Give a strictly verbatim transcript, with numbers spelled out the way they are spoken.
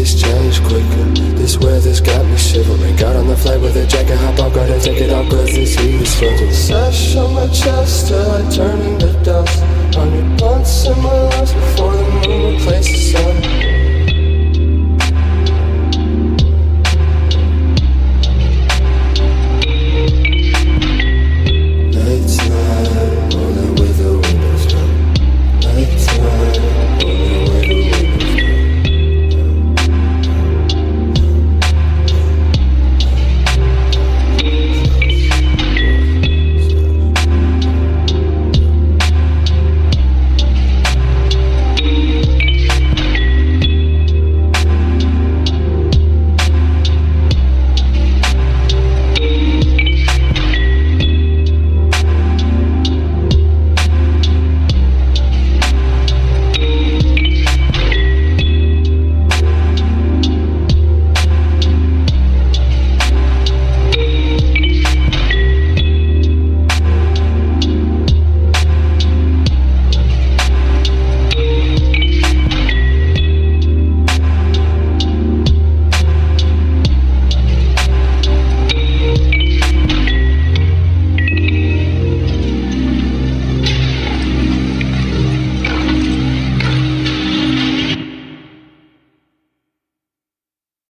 cities change quicker. This weather's got me shivering. Got on the flight with a jacket, hop off, gotta take it off, cause this heat is filtering. Sash on my chest till I turn into dust. Hundred blunts in my lungs before the moon replaces sun.